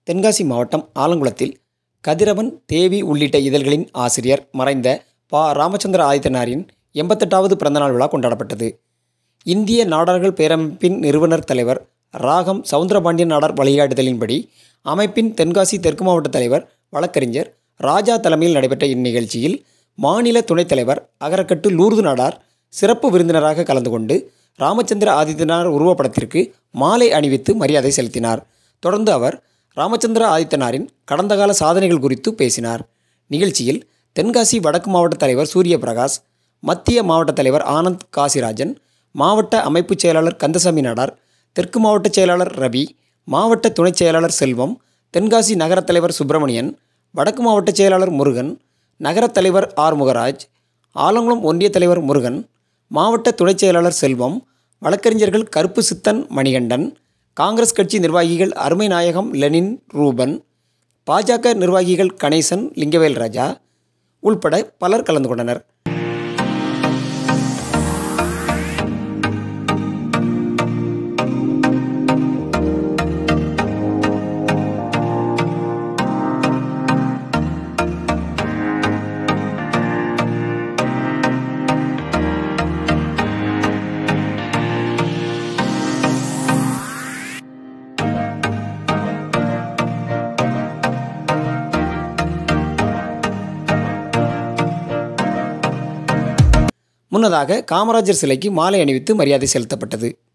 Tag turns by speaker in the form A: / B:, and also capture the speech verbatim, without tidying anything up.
A: தென்காசி மாவட்டம் ஆலங்குளத்தில் கதிரவன், தேவி உள்ளிட்ட இதழ்களின் ஆசிரியர் மறைந்த பா. ராமச்சந்திர ஆதித்தனாரின் எண்பத்தெட்டாவது பிறந்தநாள் விழா கொண்டாடப்பட்டது. இந்திய நாடார்கள் பேரமைப்பின் நிறுவனர் தலைவர் ராகம் சவுந்தரபாண்டியன் நாடார் வழிகாட்டுதலின்படி அமைப்பின் தென்காசி தெற்கு மாவட்ட தலைவர் வழக்கறிஞர் ராஜா தலைமையில் நடைபெற்ற இந்நிகழ்ச்சியில் மாநில துணைத் தலைவர் அகரக்கட்டு லூர்து நாடார் சிறப்பு விருந்தினராக கலந்து கொண்டு ராமச்சந்திர ஆதித்தனார் உருவப்படத்திற்கு மாலை அணிவித்து மரியாதை செலுத்தினார். தொடர்ந்து அவர் ராமச்சந்திர ஆதித்தனாரின் கடந்த கால சாதனைகள் குறித்து பேசினார். நிகழ்ச்சியில் தென்காசி வடக்கு மாவட்ட தலைவர் சூரியபிரகாஷ், மத்திய மாவட்ட தலைவர் ஆனந்த் காசிராஜன், மாவட்ட அமைப்பு செயலாளர் கந்தசாமி நாடார், தெற்கு மாவட்ட செயலாளர் ரவி, மாவட்ட துணைச் செயலாளர் செல்வம், தென்காசி நகர தலைவர் சுப்பிரமணியன், வடக்கு மாவட்ட செயலாளர் முருகன், நகர தலைவர் ஆர் முகராஜ், ஆலங்குளம் ஒன்றிய தலைவர் முருகன், மாவட்ட துணைச் செயலாளர் செல்வம், வழக்கறிஞர்கள் கருப்பு சித்தன் மணிகண்டன், காங்கிரஸ் கட்சி நிர்வாகிகள் அருமை நாயகம் லெனின் ரூபன், பாஜக நிர்வாகிகள் கணேசன் லிங்கவேல் ராஜா உள்பட பலர் கலந்து கொண்டனர். முன்னதாக காமராஜர் சிலைக்கு மாலை அணிவித்து மரியாதை செலுத்தப்பட்டது.